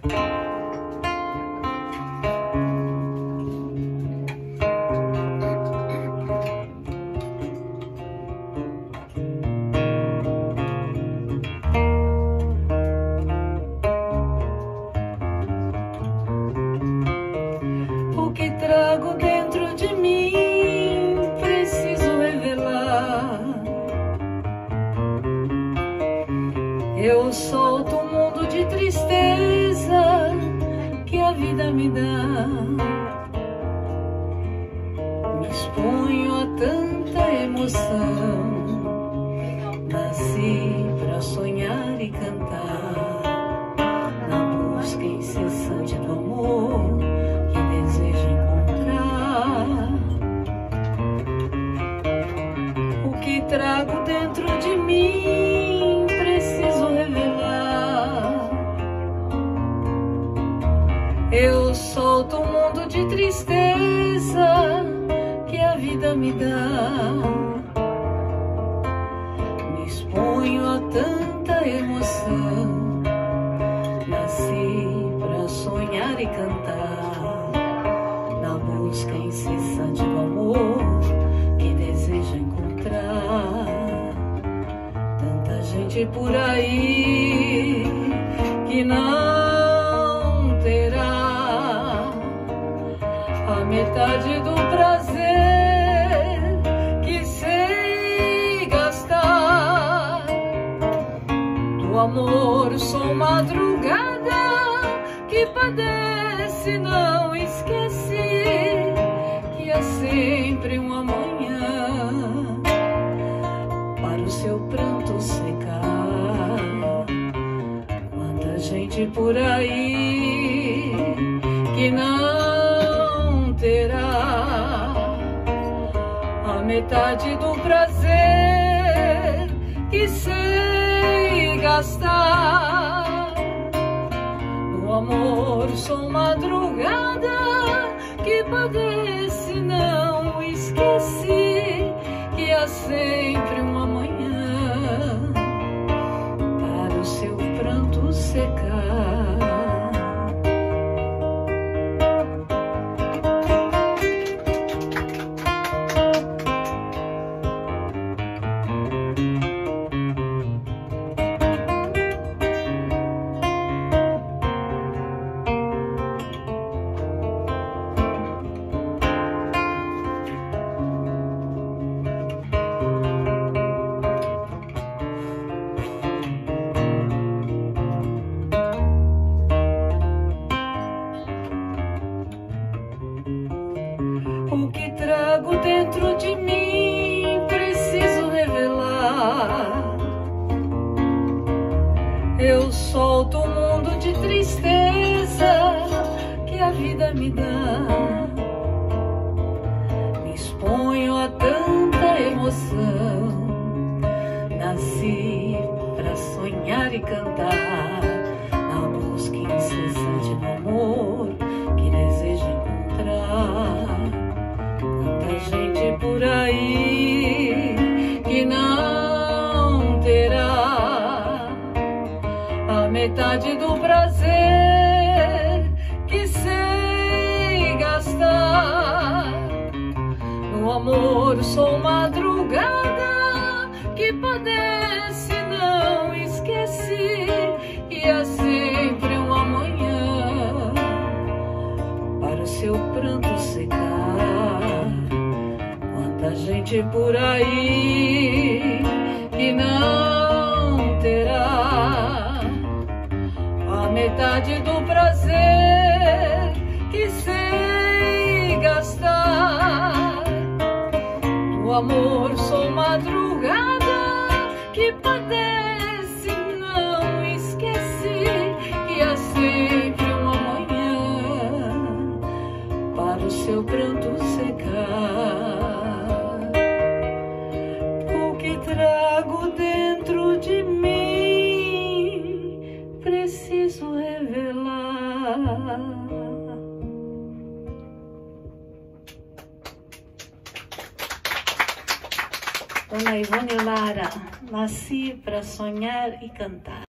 O que trago dentro de mim preciso revelar. Eu solto um mundo de tristeza que a vida me dá. Me exponho a tanta emoção. Nasci pra sonhar e cantar, na busca incessante do amor que desejo encontrar. O que trago dentro de mim preciso revelar. Eu solto um mundo de tristeza que a vida me dá. Me exponho a tanta emoção. Nasci pra sonhar e cantar, na busca incessante do amor que desejo encontrar. Tanta gente por aí que não terá a metade do prazer que sei gastar. Do amor sou madrugada que padece, não esqueci que há sempre um amanhã para o seu pranto secar. Quanta gente por aí que não terá a metade do prazer que sei gastar. No amor sou madrugada que padece, não esqueci que há sempre um amanhã para o seu pranto secar. O que trago dentro de mim preciso revelar. Eu solto um mundo de tristeza que a vida me dá. Me exponho a tanta emoção. Nasci pra sonhar e cantar, na busca incessante do amor que desejo encontrar. Tanta gente por aí que não terá a metade do prazer que sei gastar. No amor sou madrugada que padece, não esqueci que há sempre um amanhã para o seu pranto secar. Quanta gente por aí que não terá a metade do prazer que sei gastar. Do amor sou madrugada que padece, não esqueci que há sempre um amanhã para o seu pranto secar. O que trago dentro de mim preciso revelar. Dona Ivone Lara, nasci para sonhar e cantar.